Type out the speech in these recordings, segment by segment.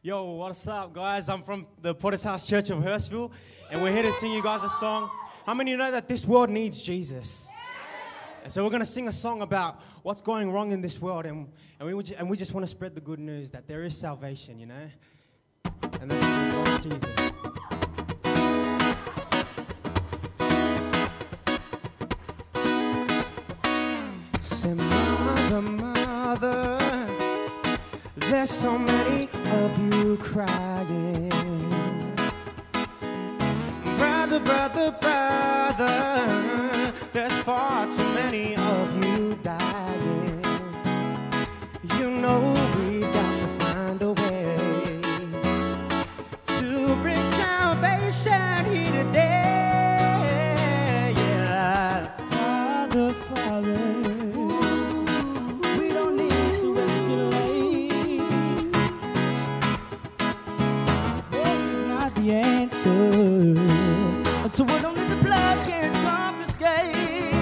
Yo, what's up, guys? I'm from the Potter's House Church of Hurstville, and we're here to sing you guys a song. How many of you know that this world needs Jesus? And so we're going to sing a song about what's going wrong in this world, and we just want to spread the good news that there is salvation, you know? And that's Jesus. Say, mother, there's so many of you crying. Brother, there's far too many of you dying. You know we've got to find a way to bring salvation here today. Yeah, Father, we don't need to escalate. War is not the answer. So we don't need the blood can confiscate.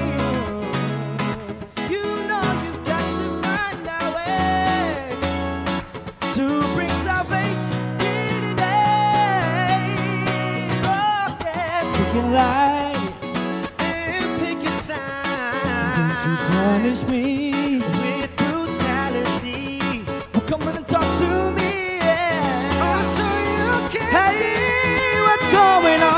You know you've got to find our way to bring salvation here today. Oh yes, speaking light and picking signs. Don't you punish me with brutality. Well, come on and talk to me, yeah. Oh, so you can see what's going on.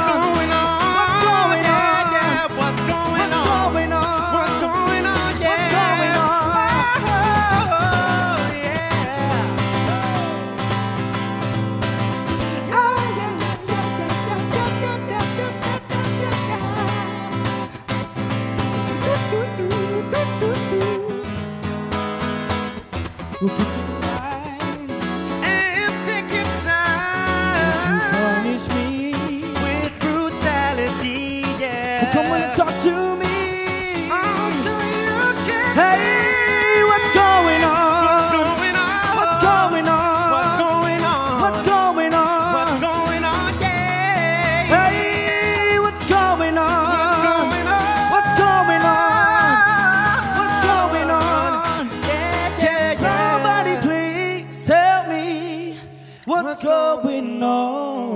We'll pick it right and pick it side. Don't you punish me with brutality, yeah. Well, come on and talk to me. Oh, so you can. Hey, what's going on? What's going on? What's going on? What's going on? What's going on? What's going on? Yeah. Hey, what's going on? What's going on? What's going on? What's going on?